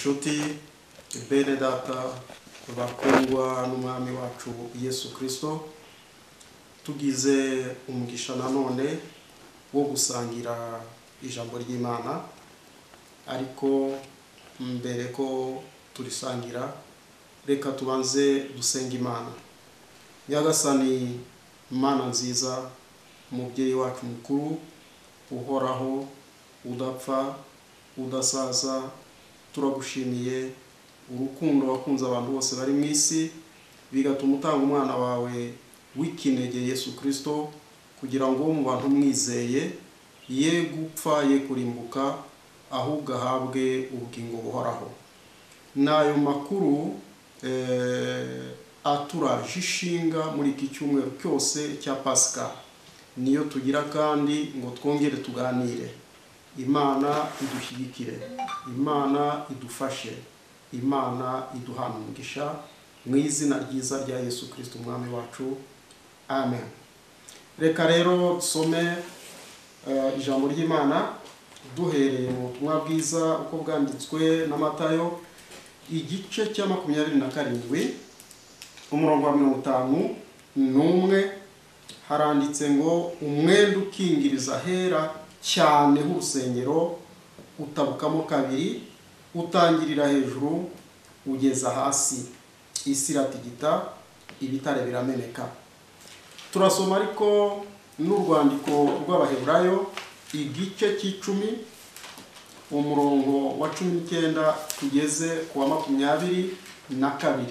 inshuti bene data bakundwa n'umwami wacu Yesu Kristo, tugize umugisha nanone wo gusangira ijambo ry'Imana. Ariko mbere ko turisangira, reka tubanze dusenga Imana. Nyagasani Mana nziza, umubyeyi wacu mukuru, uhoraho, udapfa, udasaza, turagushimiye urukundo wakunze abantu bose bari mu isi, bigatuma utanga umwana wawe w'ikinege Yesu Kristo, kugira ngo mu bantu mwizeye ye gupfa ye kurimbuka, ahubwo ahabwe ubugingo buhoraho. Nayo makuru aturaje ishinga muri iki cyumweru cyose cya Pasika, niyo tugira kandi ngo twongere tuganire. Imana idushyigikire, Imana idufashe, Imana iduhana umugisha, mu izina ryiza rya Yesu Kristo umwami wacu, amen. Reka rero dusome ijambo ry'Imana duhereye mu butumwa bwiza uko bwanditswe na Matayo, igice cya 27 umurongo wa 51, haranditse ngo umwenda ukingiriza hera cyane h'urusengero utabukamo kabiri, utangirira hejuru ugeza hasi, isi iratigita, ibitare birameneka. Turasoma ariko n'urwandiko rw'Abaheburayo, igice cy'icumi umurongo wa 19 tugeze ku wa 22.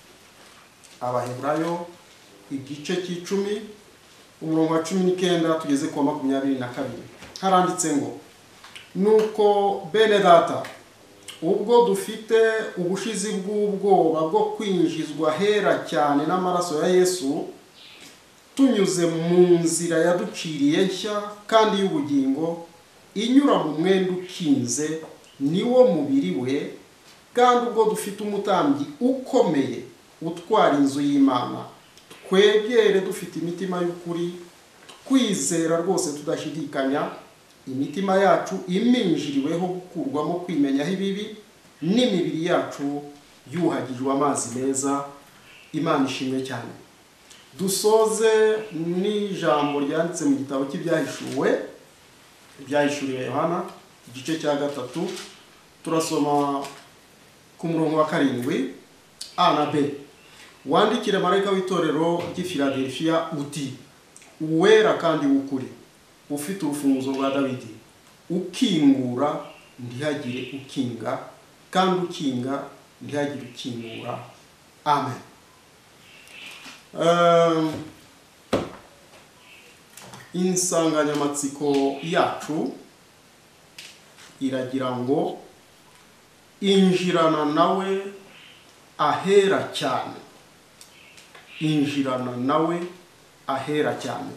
Abaheburayo igice cy'icumi umurongo wa 19 tugeze ku wa 22. Haranditse ngo nuko bene data, ubwo dufite ubushizi bw'ubwoba bwo kwinjizwa hera cyane n'amaraso ya Yesu, tunyuze mu nzira yaduciriye nshya kandi y'ubugingo, inyura mu mwenda ukinze niwo mubiri we, kandi ubwo dufite umutambyi ukomeye utwara inzu y'Imana, twegere dufite imitima y'ukuri, kwizera rwose tudashidikanya, imitima yacu iminjiriweho gukurwamo kwimenyaho ibibi, n'imibiri yacu yuhagijwe amazi meza. Imana ishimwe cyane. Dusoze n'ijambo ryanditse mu gitabo cy'ibyahishuriwe Yohana, igice cya 3, turasoma ku murongo wa 7 A na B. Wandikire marayika w'itorero ry'i Filadelfiya uti: uwera kandi w'ukuri, ufite urufunguzo rwa Dawidi, ukingura ntihagire ukinga, kandi ukinga ntihagire ukingura. Amen. Insanganyamatsiko yacu iragira ngo injirana nawe ahera cyane. Injirana nawe ahera cyane.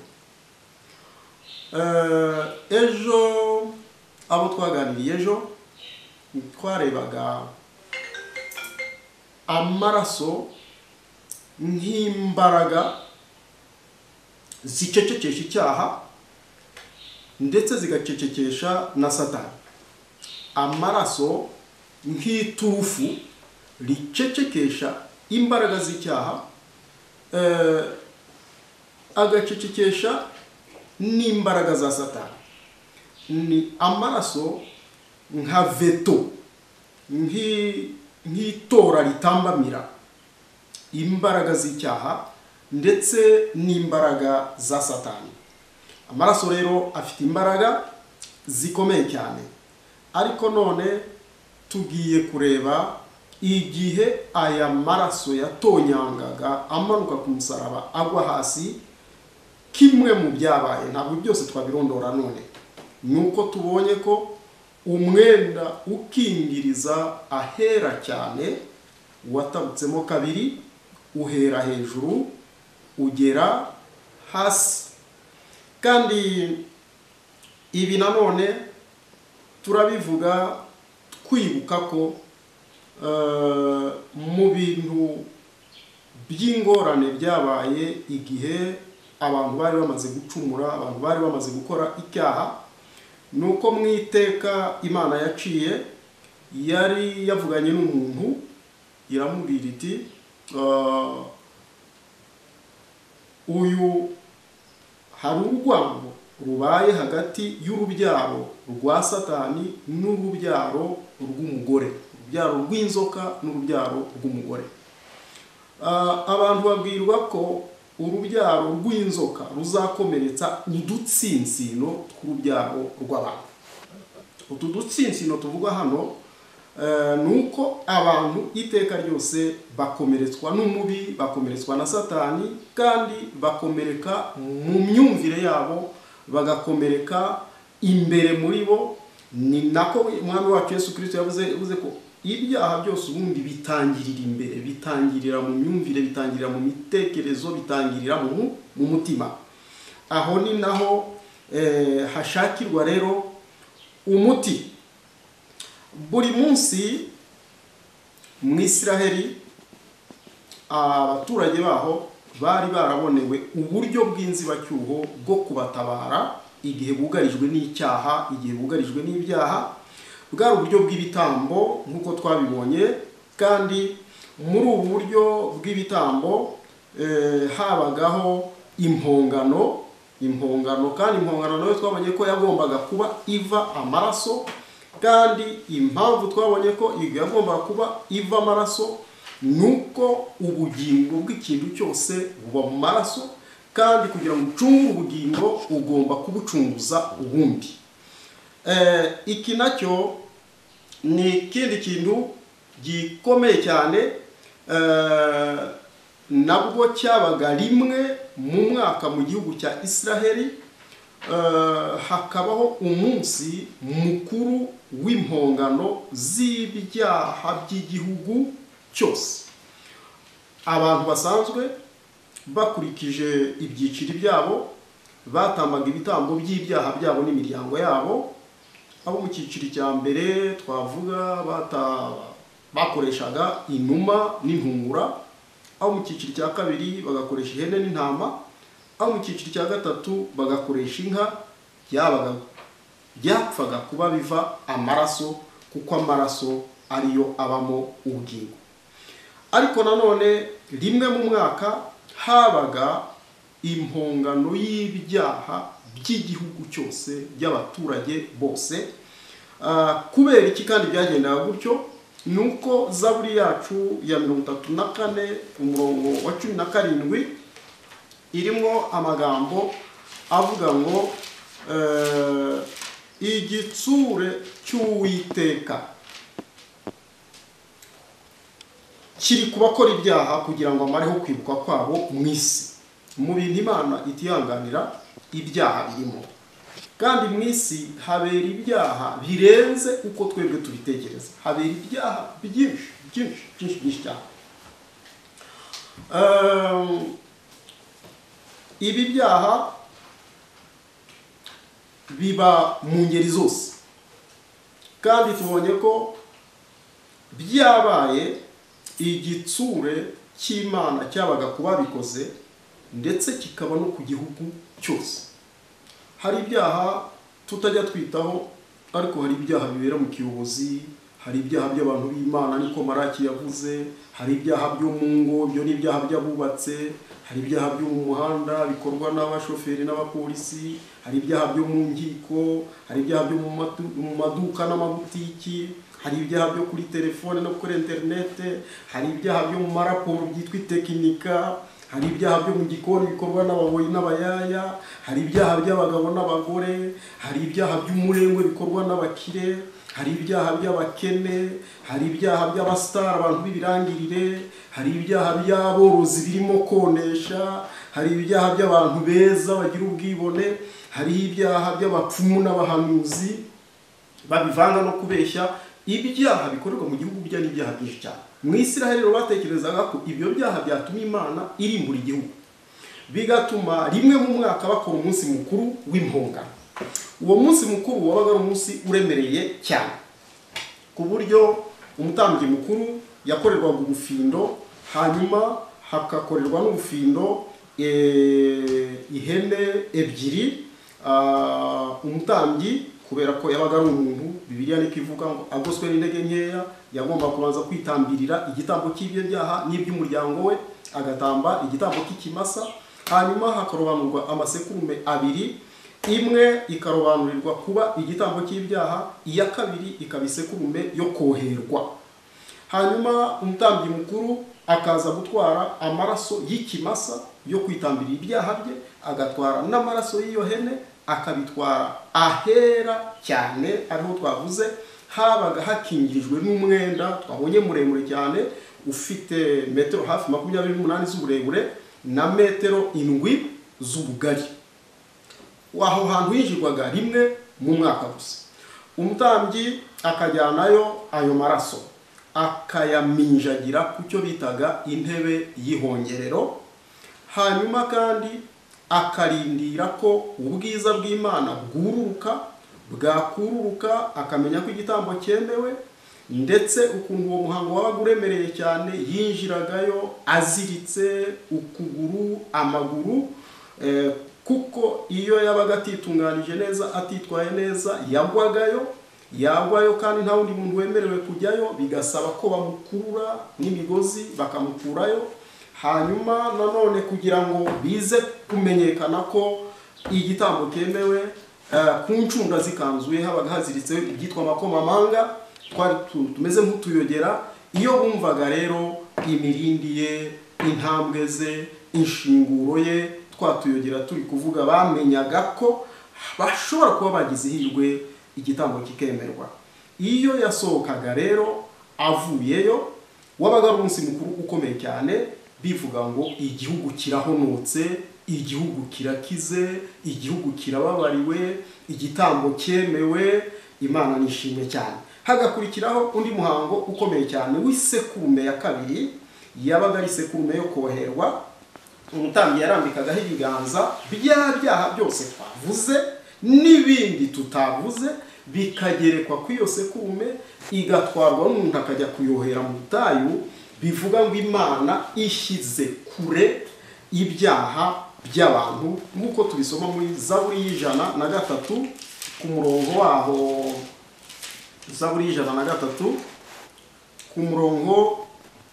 Ejo abo twaganiriye ejo twarebaga amaraso nk'imbaraga zicecekesha icyaha ndetse zigacecekesha na Satani. Amaraso nk'iturufu ricecekesha imbaraga z'icyaha, agacecekesha n'imbaraga za Satani. Ni amaraso nka veto, nk'itora ritambamira imbaraga z'icyaha ndetse n'imbaraga za Satani. Amaraso rero afite imbaraga zikomeye cyane. Ariko none tugiye kureba igihe aya maraso yatonyangaga amanuka ku musaraba agwa hasi, kimwe mu byabaye. Ntabwo byose twabirondora none. Nuko tubonye ko umwenda ukingiriza ahera cyane watabutsemo kabiri, uhera hejuru ugera hasi. Kandi ibi nanone turabivuga twibuka ko mu bintu by'ingorane byabaye igihe abantu bari bamaze gucumura, abantu bari bamaze gukora icyaha, nuko mu iteka Imana yaciye yari yavuganye n'umuntu iramubwira iti uyu hari urwango rubaye hagati y'urubyaro rwa Satani n'urubyaro rw'umugore, urubyaro rw'inzoka n'urubyaro rw'umugore. Abantu babwirwa ko urubyaro rw'inzoka ruzakomeretsa udutsinsino tw'urubyaro rw'abantu. Utu dutsinsino tuvuga hano nuko abantu iteka ryose bakomeretswa n'umubi, bakomeretswa na Satani, kandi bakomereka mu myumvire yabo, bagakomereka imbere muri bo. Ni nako umwami wacu Yesu Kristo yavuze ko ibyaha byose ubundi bitangirira imbere, bitangirira mu myumvire, bitangirira mu mitekerezo, bitangirira mu mutima. Aho ni naho hashakirwa rero umuti. Buri munsi mu Isiraheli abaturage baho bari barabonewe uburyo bw'inzibacyuho bwo kubatabara igihe bugarijwe n'icyaha, igihe bugarijwe n'ibyaha. Bwari uburyo bw'ibitambo nk'uko twabibonye, kandi muri ubu buryo bw'ibitambo habagaho impongano, kandi impongano nayo twabonye ko yagombaga kuba iva amaraso, kandi impamvu twabonye ko yagombaga kuba iva amaraso nuko ubugingo bw'ikintu cyose buba mu maraso, kandi kugira ngo ucunge ubugingo ugomba kubucunguza ubundi. Iki nacyo ni ikindi kintu gikomeye cyane, nabwo cyabaga rimwe mu mwaka mu gihugu cya Isiraheli. Hakabaho umunsi mukuru w'impongano z'ibyaha by'igihugu cyose. Abantu basanzwe bakurikije ibyiciro byabo batambaga ibitambo by'ibyaha byabo n'imiryango yabo. Abo mu cyiciro cya mbere twavuga bakoreshaga inuma n'intungura, abo mu cyiciro cya kabiri bagakoresha ihene n'intama, abo mu cyiciro cya gatatu bagakoresha inka. Byapfaga kuba biva amaraso, kuko amaraso ariyo abamo ubugingo. Ariko nanone rimwe mu mwaka habaga impongano y'ibyaha by'igihugu cyose, by'abaturage bose. Kubera iki kandi byagendaga gutyo? Nuko Zaburi yacu ya 34 umurongo wa 17 irimo amagambo avuga ngo igitsure cy'Uwiteka kiri kubakora ibyaha kugira ngo amareho kwibuka kwabo mu isi. Mu bintu Imana itihanganira ibyaha birimo, kandi mu isi habera ibyaha birenze uko twebwe tubitekereza. Habera ibyaha byinshi cyane. Ibi byaha biba mu ngeri zose, kandi tubonye ko byabaye igitsure cy'Imana cyabaga kuba bikoze, ndetse kikaba no ku gihugu cyose. Hari ibyaha tutajya twitaho, ariko hari ibyaha bibera mu kiyobozi, hari ibyaha by'abantu b'Imana niko Maraki yavuze, hari ibyaha byo mu ngo, byo ni ibyaha by'abubatse, hari ibyaha byo mu muhanda bikorwa n'abashoferi n'abapolisi, hari ibyaha byo mu nkiko, hari ibyaha byo mu maduka n'amabutiki, hari ibyaha byo kuri telefone no kuri interinete, hari ibyaha byo mu maraporo byitwa itekinika, hari ibyaha byo mu gikoni bikorwa n'ababoyi n'abayaya, hari ibyaha by'abagabo n'abagore, hari ibyaha by'umurengwe bikorwa n'abakire, hari ibyaha by'abakene, hari ibyaha by'abasitari, abantu b'ibirangirire, hari ibyaha by'aborozi birimo konesha, hari ibyaha by'abantu beza bagira ubwibone, hari ibyaha by'abapfumu n'abahanuzi babivanga no kubeshya. Ibyaha bikorerwa mu gihugu bya n'ibyaha byinshi cyane. Mu Isiraheli batekerezaga ko ibyo byaha byatuma Imana irimbura igihugu, bigatuma rimwe mu mwaka bakora umunsi mukuru w'impongano. Uwo munsi mukuru wabaga ari umunsi uremereye cyane, ku buryo umutambyi mukuru yakorerwaga ubufindo, hanyuma hakakorerwa n'ubufindo ihene ebyiri, umutambyi ku kubera ko yabaga ari umuntu Bibiliya niko ivuga ngo agoswe n'intege nkeya yagomba kubanza kwitambirira igitambo cy'ibyo byaha n'iby'umuryango we, agatamba igitambo cy'ikimasa, hanyuma hakarobanurwa amasekurume abiri, imwe ikarobanurirwa kuba igitambo cy'ibyaha, iya kabiri ikaba isekurume yo koherwa. Hanyuma umutambyi mukuru akaza gutwara amaraso y'ikimasa yo kwitambirira ibyaha bye, agatwara n'amaraso y'iyo hene akabitwara ahera cyane, ariho twavuze habaga hakingirijwe n'umwenda twabonye muremure cyane ufite metero hafi 28 z'uburebure na metero 7 z'ubugari. Waho hantu hinjirwaga rimwe mu mwaka gusa. Umutambyi akajyanayo ayo maraso akayaminjagira ku cyo bitaga intebe y'ihongerero, hanyuma kandi akarindira ko ubwiza bw'Imana bwururuka, bwakururuka akamenya ko igitambo cyemewe, ndetse ukuntu uwo muhango wabaga uremereye cyane, yinjiragayo aziritse ukuguru amaguru, kuko iyo yabaga atitunganije neza, atitwaye neza, yagwayo kandi nta wundi muntu wemerewe kujyayo, bigasaba ko bamukurura n'imigozi bakamukurayo. Hanyuma nanone kugira ngo bize kumenyekana ko igitambo cyemewe, ku ncunda zikanzuye habaga haziritse ibyitwa amakomamanga, twari tumeze nk'utuyogera. Iyo bumvaga rero imirindi ye, intambwe ze, inshinguro ye, twatuyogera turi kuvuga, bamenyaga ko bashobora kuba bagize ihirwe igitambo kikemerwa. Iyo yasohokaga rero avuyeyo, wabaga ari umunsi mukuru ukomeye cyane, bivuga ngo igihugu kirahonotse, igihugu kirakize, igihugu kirababariwe, igitambo cyemewe, Imana nishimye cyane. Hagakurikiraho undi muhango ukomeye cyane w'isekurume ya kabiri, yabaga ari isekurume yo koherwa. Umutambyi yarambikagaho ibiganza, bya byaha byose twavuze n'ibindi tutavuze bikagerekwa ku iyo sekurume, igatwarwa n'umuntu akajya kuyohera mu butayu. Bivuga ngo Imana ishyize kure ibyaha by'abantu, nk'uko tubisoma muri Zaburi y'103 ku murongo waho. Zaburi y'103 ku murongo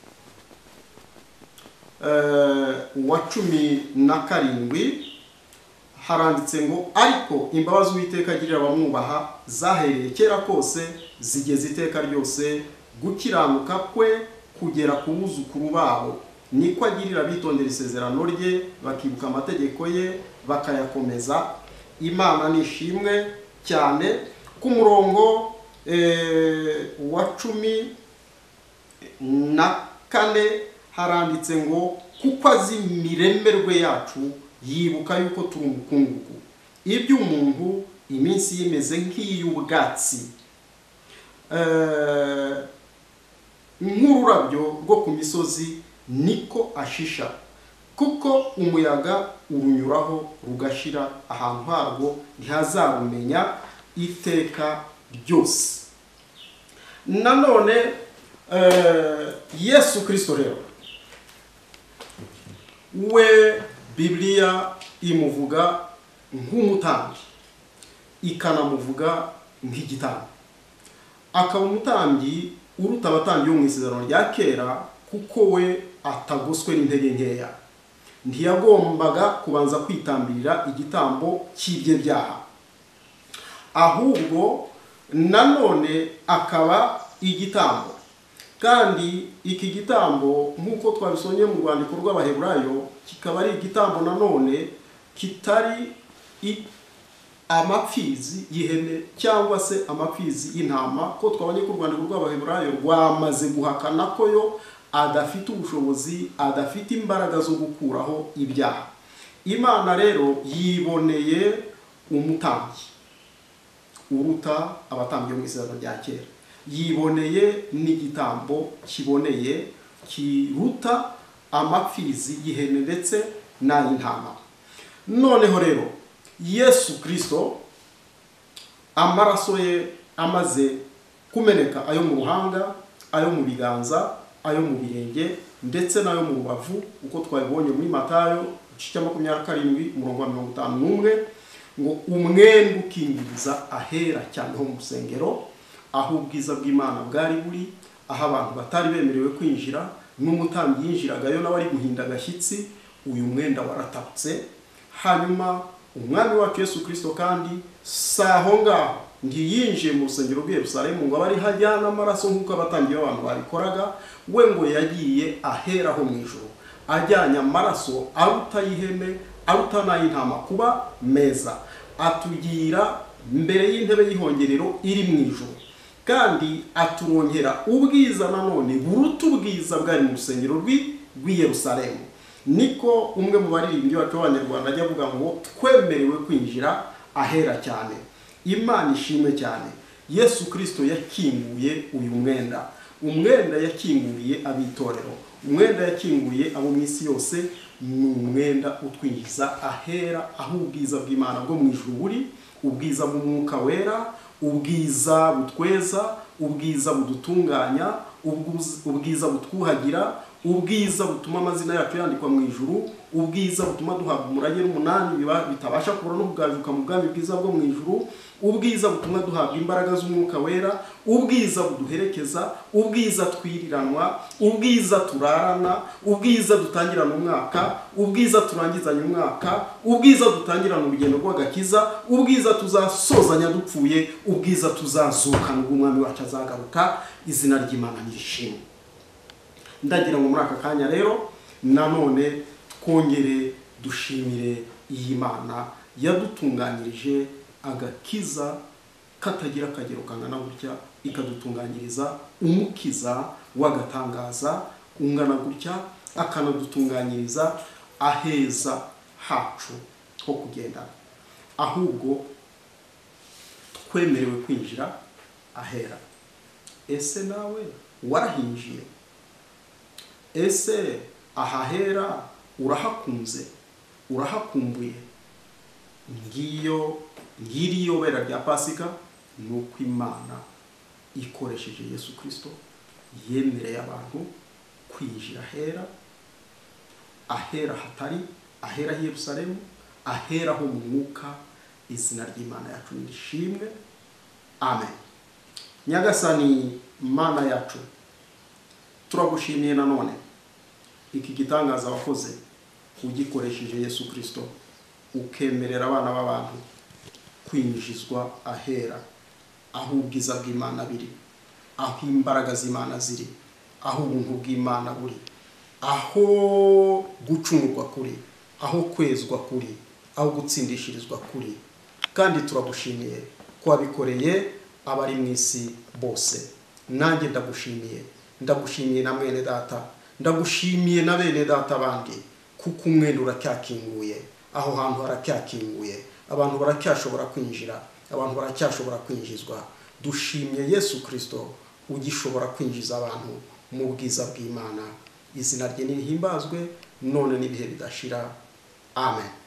wa 17 haranditse ngo, ariko imbabazi Uwiteka agirira abamwubaha zahereye kera kose, zigeze iteka ryose, gukiranuka kwe kugera ku buzukuru babo. Niko agirira bitondera isezerano rye, bakibuka amategeko ye, bakayakomeza. Imana nishimwe cyane. Ku murongo wa 14 haranditse ngo, kuko azi imiremerwe yacu, yibuka yuko turi umukungugu. Iby'umuntu iminsi yimeze nk'iy'ubwatsi, nk'ururabyo rwo ku misozi niko ashisha, kuko umuyaga urunyuraho rugashira, ahantu harwo ntihazarumenya iteka ryose. Nanone Yesu Kristo rero we Bibiliya imuvuga nk'umutambyi, ikanamuvuga nk'igitambo. Akaba umutambyi uruta abatambyi bo mu isezerano rya kera, kuko we atagoswe n'intege nkeya. Ntiyagombaga kubanza kwitambirira igitambo cy'ibye byaha, ahubwo nanone akaba igitambo. Kandi iki gitambo nk'uko twabisonye mu rwandiko rw'Abaheburayo, kikaba ari igitambo nanone kitari amapfizi y'ihene cyangwa se amapfizi y'intama, ko twabonye ko urwandiko rw'Abaheburayo rwamaze guhakana ko yo adafite ubushobozi, adafite imbaraga zo gukuraho ibyaha. Imana rero yiboneye umutambyi uruta abatambyi bo mu isezerano rya kera, yiboneye n'igitambo kiboneye kiruta amapfizi y'ihene ndetse n'ay'intama. Noneho rero Yesu Kristo amaraso ye amaze kumeneka, ayo mu ruhanga, ayo mu biganza, ayo mu birenge ndetse n'ayo mu rubavu, uko twabibonye muri Matayo 27:51, ngo umwenda ukingiriza ahera cyane ho mu rusengero, aho ubwiza bw'Imana bwari buri, aho abantu batari bemerewe kwinjira, n'umutambyi yinjiragayo nawe ari guhinda agashyitsi. Uyu mwenda waratabutse. Hanyuma umwami wacu Yesu Kristo kandi saho ngaho ntiyinjiye mu rusengero rw'i Yerusalemu ngo abari hajyana amaraso nk'uko abatambyi b'abantu babikoraga. We ngo yagiye ahera ho mu ijuru, ajyanye amaraso aruta y'ihene, aruta n'ay'intama kuba meza, atugira mbere y'intebe y'ihongerero iri mu ijuru, kandi aturongera ubwiza nanone buruta ubwiza bwari mu rusengero rw'i Yerusalemu. Niko umwe mu baririmbyi bacu b'Abanyarwanda ajya avuga ngo twemerewe kwinjira ahera cyane. Imana ishimwe cyane. Yesu Kristo yakinguye uyu mwenda. Umwenda yakinguriye abitorero, umwenda yakinguye abo mu isi yose. Ni umwenda utwinjiza ahera, aho ubwiza bw'Imana bwo mu ijuru buri, ubwiza bw'Umwuka Wera, ubwiza butweza, ubwiza budutunganya, ubwiza butwuhagira, ubwiza butuma amazina yacu yandikwa mu ijuru, ubwiza butuma duhabwa umurage n'umunani bitabasha kubura no kugajuka mu bwami bwiza bwo mu ijuru, ubwiza butuma duhabwa imbaraga z'Umwuka Wera, ubwiza buduherekeza, ubwiza twiriranwa, ubwiza turarana, ubwiza dutangirana umwaka, ubwiza turangizanya umwaka, ubwiza dutangirana urugendo rw'agakiza, ubwiza tuzasozanya dupfuye, ubwiza tuzazukana ubwo umwami wacu azagaruka. Izina ry'Imana nirishimwe. Ndagira ngo muri aka kanya rero nanone twongere dushimire iyi Mana yadutunganyirije agakiza katagira akagero kangana gutya, ikadutunganyiriza umukiza w'agatangaza ungana gutya, akanadutunganyiriza aheza hacu ho kugenda. Ahubwo twemerewe kwinjira ahera. Ese nawe warahinjiye? Ese ahahera urahakunze, urahakumbuye? Ngiriyo bera rya Pasika, nuko Imana ikoresheje Yesu Kristo yemereye abantu kwinjira ahera hatari, ahera h'i Yerusalemu, ahera ho mu mwuka. Izina ry'Imana yacu nirishimwe. Amen. Nyagasani Mana yacu, turagushimiye nanone iki gitangaza wakoze ugikoresheje Yesu Kristo, ukemerera abana b'abantu kwinjizwa ahera, aho ubwiza bw'Imana biri, aho imbaraga z'Imana ziri, aho ubuntu bw'Imana buri, aho gucungurwa kuri, aho kwezwa kuri, aho gutsindishirizwa kuri. Kandi turagushimiye ko wabikoreye abari mu isi bose. Nanjye ndagushimiye na mwene data, ndagushimiye na bene data bandi, kuko umwenda uracyakinguye, aho hantu haracyakinguye, abantu baracyashobora kwinjira, abantu baracyashobora kwinjizwa. Dushimye Yesu Kristo ugishobora kwinjiza abantu mu bwiza bw'Imana. Izina rye nirihimbazwe none n'ibihe bidashira. Amen.